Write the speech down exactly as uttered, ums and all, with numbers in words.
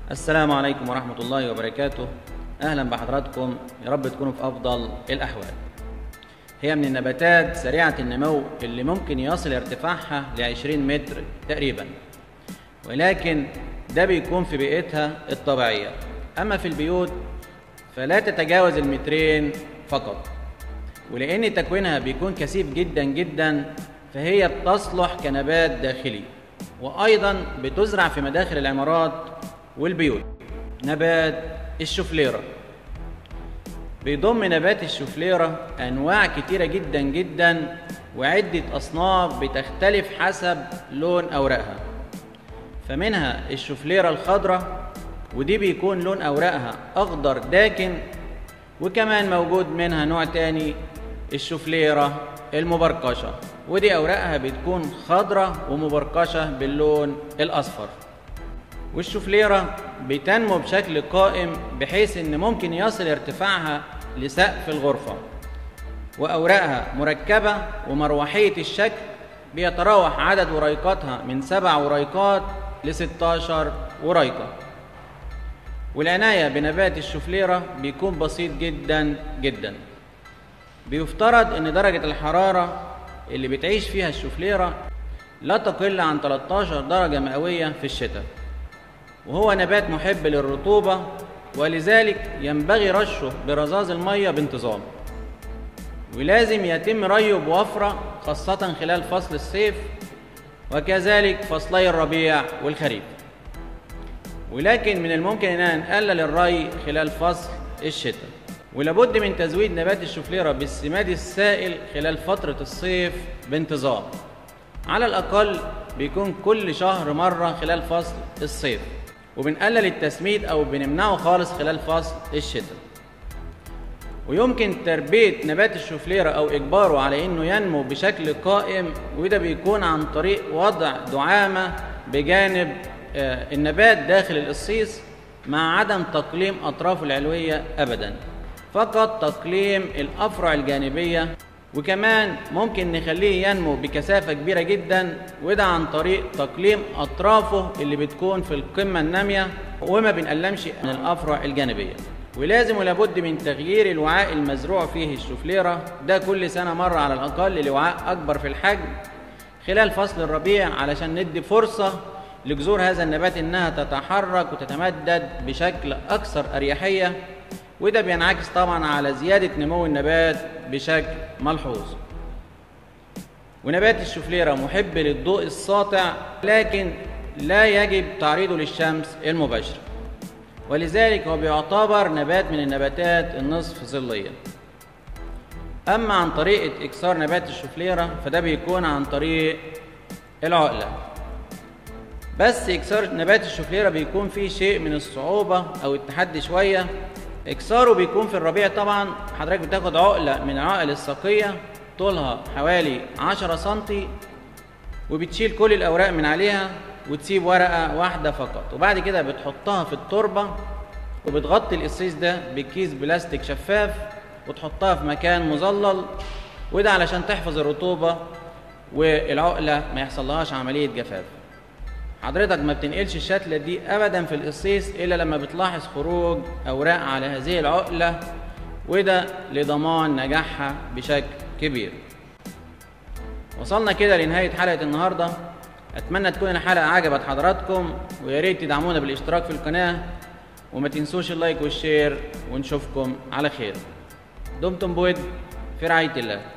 السلام عليكم ورحمة الله وبركاته. أهلا بحضراتكم، يا رب تكونوا في أفضل الأحوال. هي من النباتات سريعة النمو اللي ممكن يصل ارتفاعها لعشرين متر تقريبا، ولكن ده بيكون في بيئتها الطبيعية. أما في البيوت فلا تتجاوز المترين فقط، ولأن تكوينها بيكون كثيف جدا جدا فهي بتصلح كنبات داخلي، وأيضا بتزرع في مداخل العمارات والبيوت. نبات الشوفليرة بيضم نبات الشوفليرة أنواع كتيرة جدا جدا وعدة أصناف بتختلف حسب لون أوراقها. فمنها الشوفليرة الخضراء، ودي بيكون لون أوراقها أخضر داكن، وكمان موجود منها نوع تاني الشوفليرة المبرقشة، ودي أوراقها بتكون خضراء ومبرقشة باللون الأصفر. والشوفليرة بتنمو بشكل قائم بحيث ان ممكن يصل ارتفاعها لسقف الغرفة، واوراقها مركبة ومروحية الشكل، بيتراوح عدد وريقاتها من سبع وريقات لستاشر وريقة. والعناية بنبات الشوفليرة بيكون بسيط جدا جدا. بيفترض ان درجة الحرارة اللي بتعيش فيها الشوفليرة لا تقل عن تلتاشر درجة مئوية في الشتاء، وهو نبات محب للرطوبة، ولذلك ينبغي رشه برذاذ المية بانتظام، ولازم يتم ريه بوفرة خاصة خلال فصل الصيف، وكذلك فصلي الربيع والخريف. ولكن من الممكن أن نقلل الري خلال فصل الشتاء. ولابد من تزويد نبات الشوفليرة بالسماد السائل خلال فترة الصيف بانتظام، على الأقل بيكون كل شهر مرة خلال فصل الصيف، وبنقلل التسميد أو بنمنعه خالص خلال فصل الشتاء. ويمكن تربية نبات الشوفليرة أو إجباره على إنه ينمو بشكل قائم، وده بيكون عن طريق وضع دعامة بجانب النبات داخل القصيص، مع عدم تقليم أطرافه العلوية أبدا، فقط تقليم الأفرع الجانبية. وكمان ممكن نخليه ينمو بكثافة كبيرة جدا، وده عن طريق تقليم أطرافه اللي بتكون في القمة النامية، وما بنقلمش من الأفرع الجانبية. ولازم ولابد من تغيير الوعاء المزروع فيه الشوفليرة ده كل سنة مرة على الأقل لوعاء أكبر في الحجم خلال فصل الربيع، علشان ندي فرصة لجذور هذا النبات إنها تتحرك وتتمدد بشكل أكثر أريحية، وده بينعكس طبعا على زيادة نمو النبات بشكل ملحوظ. ونبات الشوفليرة محب للضوء الساطع، لكن لا يجب تعريضه للشمس المباشرة، ولذلك هو بيعتبر نبات من النباتات النصف ظلية. أما عن طريقة إكسار نبات الشوفليرة فده بيكون عن طريق العقلة. بس إكسار نبات الشوفليرة بيكون فيه شيء من الصعوبة أو التحدي شوية. إكساره بيكون في الربيع طبعا. حضرتك بتاخد عقلة من العقل الساقية طولها حوالي عشرة سنتي، وبتشيل كل الأوراق من عليها وتسيب ورقة واحدة فقط، وبعد كده بتحطها في التربة وبتغطي القصيص ده بكيس بلاستيك شفاف وتحطها في مكان مظلل، وده علشان تحفظ الرطوبة والعقلة ما يحصلهاش عملية جفاف. حضرتك ما بتنقلش الشتلة دي أبدا في القصيص إلا لما بتلاحظ خروج أوراق على هذه العقلة، وده لضمان نجاحها بشكل كبير. وصلنا كده لنهاية حلقة النهاردة. أتمنى تكون الحلقة عجبت حضراتكم، ويا ريت تدعمونا بالاشتراك في القناة، وما تنسوش اللايك والشير، ونشوفكم على خير. دمتم بود في رعاية الله.